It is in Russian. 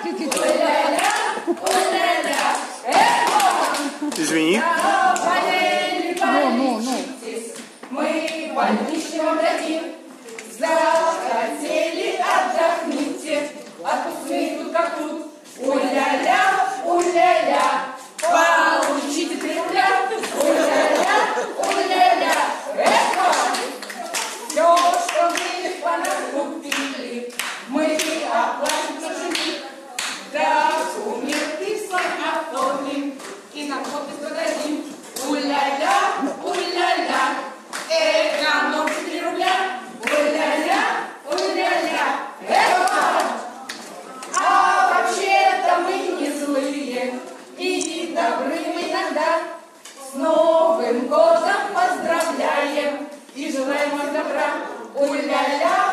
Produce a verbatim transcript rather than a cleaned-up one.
Извини. Ну, ну, ну. Мы больничный вам дадим. Захотели, отдохните. Отпускные тут как тут. Уля-ля, уля-ля. Получите три рубля. Уля-ля, уля-ля. Эх! Все, что вы понакупили, мы оплатим за жених. Документы свой оформим и на подпись подадим. Уля-ля, уля-ля. Экономьте три рубля. Уля-ля, уля-ля. Эх! А вообще-то мы не злые и добрым иногда. С Новым годом поздравляем и желаем вам добра. Уля-ля.